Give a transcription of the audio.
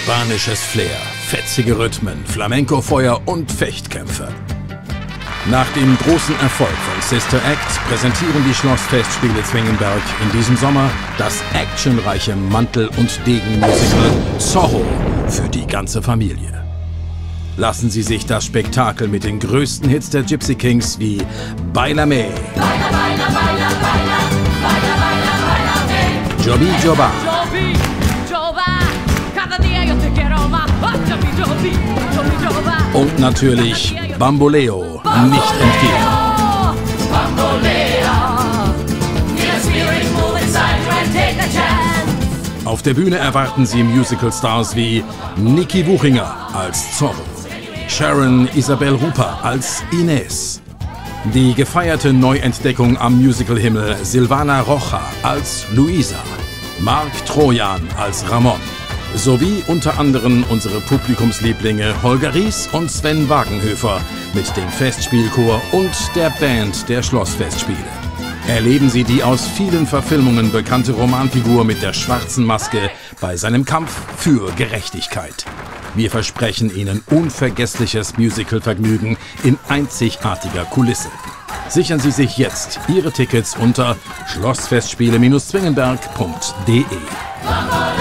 Spanisches Flair, fetzige Rhythmen, Flamenco-Feuer und Fechtkämpfe. Nach dem großen Erfolg von Sister Act präsentieren die Schlossfestspiele Zwingenberg in diesem Sommer das actionreiche Mantel- und Degen-Musical Zorro für die ganze Familie. Lassen Sie sich das Spektakel mit den größten Hits der Gypsy Kings wie Bailame, Baila, baila, baila, baila, baila, baila, bailame. Jobi Joba Jobi, Joba, cada día yo te quiero más. Oh, Jobi, Jobi, Jobi, Joba. und natürlich Bamboleo nicht entgehen. Bamboleo, feel the spirit move inside you and take a chance. Auf der Bühne erwarten Sie Musical-Stars wie Niki Wuchinger als Zorro, Sharon Isabel Ruper als Inés, die gefeierte Neuentdeckung am Musical-Himmel Silvana Rocha als Luisa, Marc Trojan als Ramon, sowie unter anderem unsere Publikumslieblinge Holger Ries und Sven Wagenhöfer mit dem Festspielchor und der Band der Schlossfestspiele. Erleben Sie die aus vielen Verfilmungen bekannte Romanfigur mit der schwarzen Maske bei seinem Kampf für Gerechtigkeit. Wir versprechen Ihnen unvergessliches Musical-Vergnügen in einzigartiger Kulisse. Sichern Sie sich jetzt Ihre Tickets unter schlossfestspiele-zwingenberg.de.